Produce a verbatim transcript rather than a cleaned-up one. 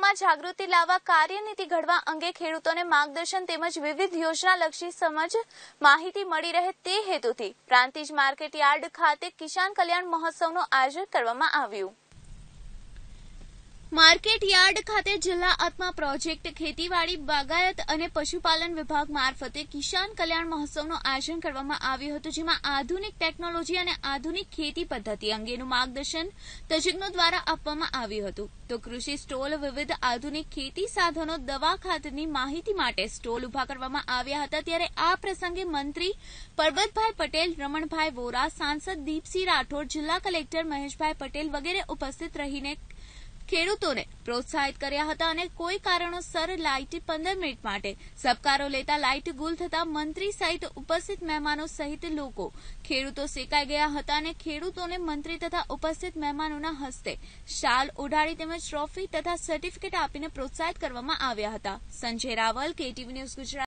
ખેડૂતોમાં જાગૃતિ લાવવા કાર્યનીતિ ઘડવા અંગે ખેડૂતોને માર્ગદર્શન તેમજ વિવિધ યોજનાલક્ષી સમજ માહિતી મળી રહે તે હેતુથી પ્રાંતિજ માર્કેટ યાર્ડ ખાતે કિસાન કલ્યાણ મહોત્સવનું આયોજન કરવામાં આવ્યું। માર્કેટ યાર્ડ ખાતે જિલ્લા આત્મા પ્રોજેક્ટ, ખેતીવાડી, બાગાયત અને પશુપાલન વિભાગ મારફતે કિસાન કલ્યાણ મહોત્સવનું આયોજન કરવામાં આવ્યું હતું, જેમાં આધુનિક ટેકનોલોજી અને આધુનિક ખેતી પદ્ધતિ અંગેનું માર્ગદર્શન તજજ્ઞો દ્વારા આપવામાં આવ્યું હતું। તો કૃષિ સ્ટોલ, વિવિધ આધુનિક ખેતી સાધનો, દવા, ખાતરની માહિતી માટે સ્ટોલ ઉભા કરવામાં આવ્યા હતા। ત્યારે આ પ્રસંગે મંત્રી પરબતભાઈ પટેલ, રમણભાઈ વોરા, સાંસદ દીપસિંહ રાઠોડ, જિલ્લા કલેક્ટર મહેશભાઈ પટેલ વગેરે ઉપસ્થિત રહીને ખેડૂતોને પ્રોત્સાહિત કર્યા હતા અને કોઈ કારણોસર લાઇટ પંદર મિનિટ માટે સબકારો લેતા લાઇટ ગુલ થતા મંત્રી સહિત ઉપસ્થિત મહેમાનો સહિત લોકો ખેડૂતો સેકાઈ ગયા હતા અને ખેડૂતોને મંત્રી તથા ઉપસ્થિત મહેમાનોના હસ્તે શાલ ઓઢાડી તેમજ ટ્રોફી તથા સર્ટિફિકેટ આપીને પ્રોત્સાહિત કરવામાં આવ્યા હતા। Sanjay Raval, KTV News Gujarat.